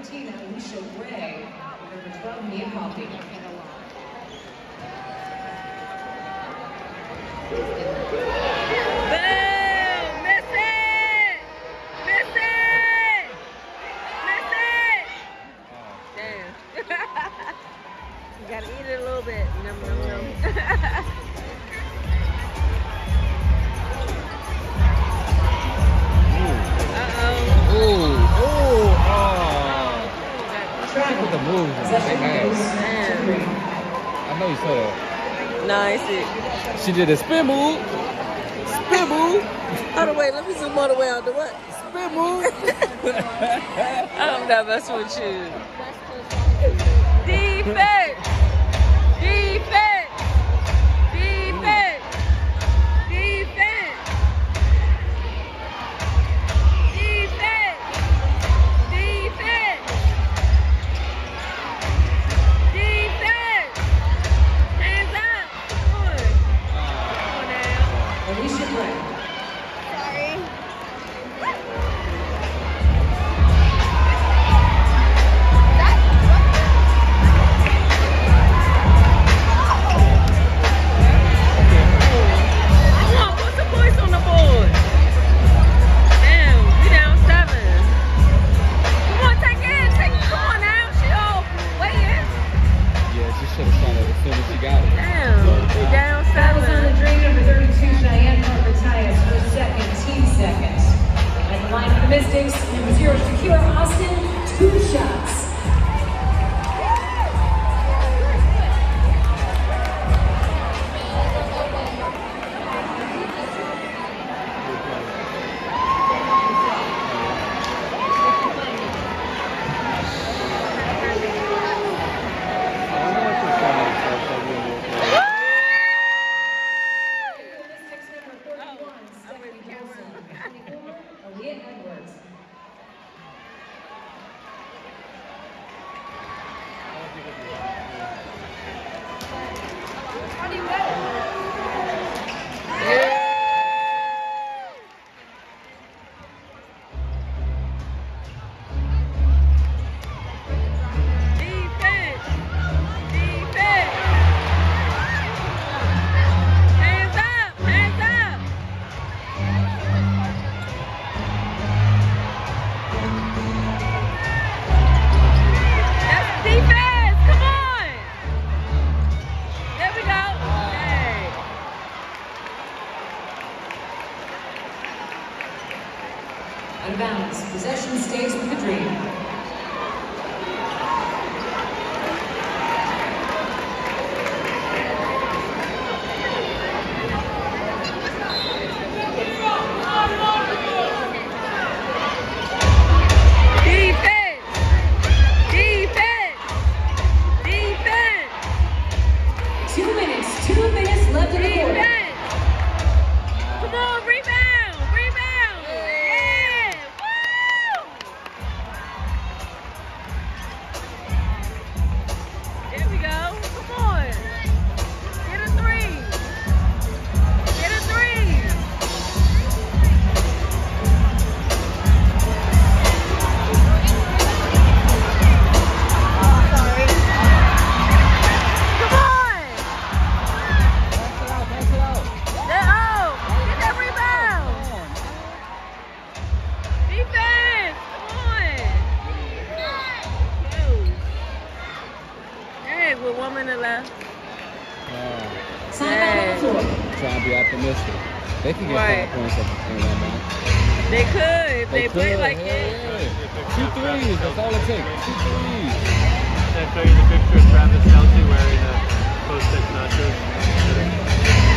13, Alicia Gray. Number 12, Mia Coffee. Gotta eat it a little bit. Num, num, num. Uh-oh. Ooh. Look at the moves. I know you saw that. No, I see. She did a spin move. Spin move. Hold on, wait. Let me zoom all the way out the what? Spin move. I'm not messing with you. Defense! Defense! Defense! Defense! Defense! Defense! Defense! Hands up! Come on. Come on now. Alicia Gray. Sorry. Mystics, number 0, Shakira Austin, 2 shots. Out of bounds. Possession stays with the Dream. Trying to be optimistic. They can get 5 points up in that match. They could if they play like it. Yeah. 2 threes, that's all it takes. 2 threes. Can I show you the picture of Travis Kelce wearing a post-it nachos?